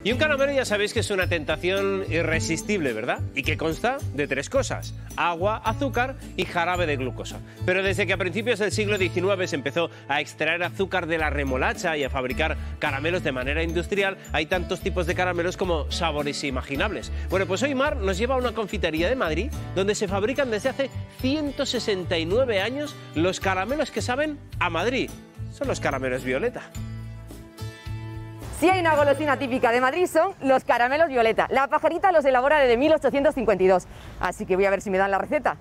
Y un caramelo ya sabéis que es una tentación irresistible, ¿verdad? Y que consta de 3 cosas: agua, azúcar y jarabe de glucosa. Pero desde que a principios del siglo XIX se empezó a extraer azúcar de la remolacha y a fabricar caramelos de manera industrial, hay tantos tipos de caramelos como sabores imaginables. Bueno, pues hoy Mar nos lleva a una confitería de Madrid donde se fabrican desde hace 169 años los caramelos que saben a Madrid. Son los caramelos Violeta. Si hay una golosina típica de Madrid son los caramelos Violeta. La pajarita los elabora desde 1852. Así que voy a ver si me dan la receta.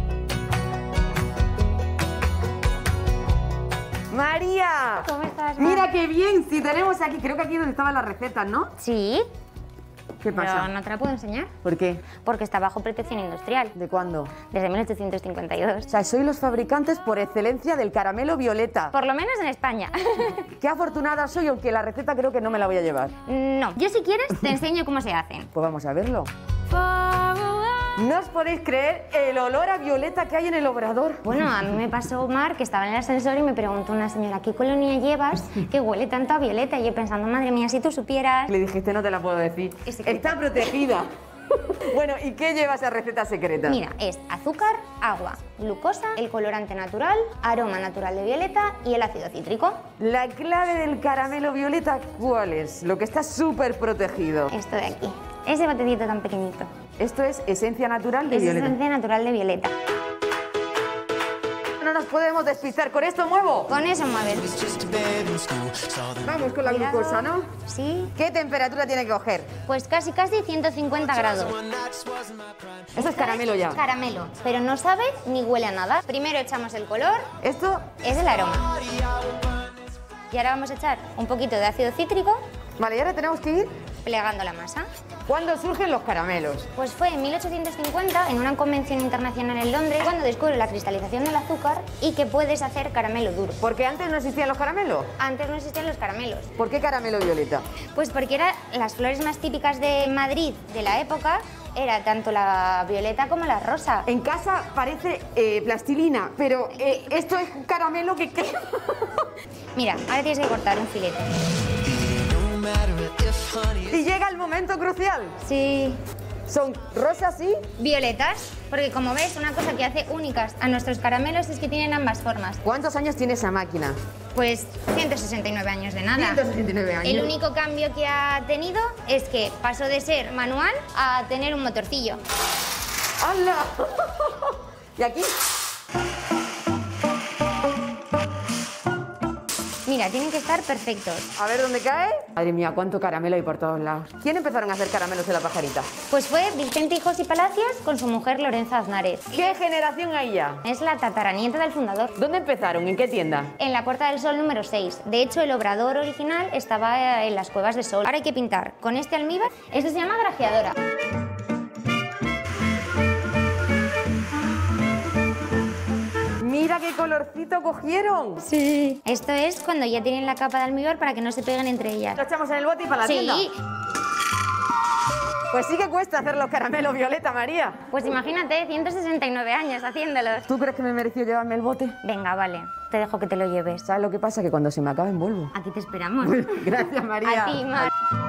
María, ¿Cómo estás, Mar? mira qué bien, si tenemos aquí, creo que aquí es donde estaban las recetas, ¿no? Sí, ¿Qué pasa? pero no te la puedo enseñar. ¿Por qué? Porque está bajo protección industrial, ¿De cuándo? desde 1852. O sea, sois los fabricantes por excelencia del caramelo Violeta. Por lo menos en España. Qué afortunada soy, aunque la receta creo que no me la voy a llevar. No, yo si quieres te enseño cómo se hacen. Pues vamos a verlo. No os podéis creer el olor a violeta que hay en el obrador. Bueno, a mí me pasó, Mar, que estaba en el ascensor y me preguntó una señora, ¿qué colonia llevas que huele tanto a violeta? Y yo pensando, madre mía, si tú supieras... Le dijiste, no te la puedo decir. Es secreta. Está protegida. Bueno, ¿y qué lleva esa receta secreta? Mira, es azúcar, agua, glucosa, el colorante natural, aroma natural de violeta y el ácido cítrico. La clave del caramelo violeta, ¿cuál es? Lo que está súper protegido. Esto de aquí, ese botecito tan pequeñito. Esto es esencia natural de Es violeta. esencia natural de violeta. No nos podemos despistar. ¿Con esto muevo? Con eso mueves. Vamos con la Cuidado. glucosa, ¿no? Sí, ¿Qué temperatura tiene que coger? pues casi 150 grados. Eso es caramelo ya. Caramelo, pero no sabe ni huele a nada. Primero echamos el color, Esto, es el aroma. Y ahora vamos a echar un poquito de ácido cítrico vale, y ahora tenemos que ir. plegando la masa. ¿Cuándo surgen los caramelos? Pues fue en 1850, en una convención internacional en Londres, cuando descubre la cristalización del azúcar y que puedes hacer caramelo duro. Porque antes no existían los caramelos. Antes no existían los caramelos. ¿Por qué caramelo violeta? Pues porque eran las flores más típicas de Madrid de la época, era tanto la violeta como la rosa. En casa parece plastilina, pero esto es caramelo que... Mira, ahora tienes que cortar un filete. Y llega el momento crucial. Sí. Son rosas y... Violetas, porque como ves, una cosa que hace únicas a nuestros caramelos es que tienen ambas formas. ¿Cuántos años tiene esa máquina? Pues 169 años de nada. 169 años. El único cambio que ha tenido es que pasó de ser manual a tener un motorcillo. ¡Hala! ¿Y aquí? Mira, tienen que estar perfectos. A ver dónde cae. Madre mía, cuánto caramelo hay por todos lados. ¿Quién empezaron a hacer caramelos de la pajarita? Pues fue Vicente Hijos y Palacios con su mujer Lorenza Aznárez. ¿Qué generación hay ya? Es la tataranieta del fundador. ¿Dónde empezaron? ¿En qué tienda? En la Puerta del Sol número 6. De hecho, el obrador original estaba en las Cuevas de Sol. Ahora hay que pintar con este almíbar. Esto se llama grajeadora. ¡Mira qué colorcito cogieron! Sí. Esto es cuando ya tienen la capa de almíbar para que no se peguen entre ellas. Lo echamos en el bote y para la tienda. Sí. Pues sí que cuesta hacer los caramelos violeta, María. Pues imagínate, 169 años haciéndolos. ¿Tú crees que me mereció llevarme el bote? Venga, vale. Te dejo que te lo lleves. ¿Sabes lo que pasa? Que cuando se me acaben vuelvo. Aquí te esperamos. Gracias, María. A ti, Mar.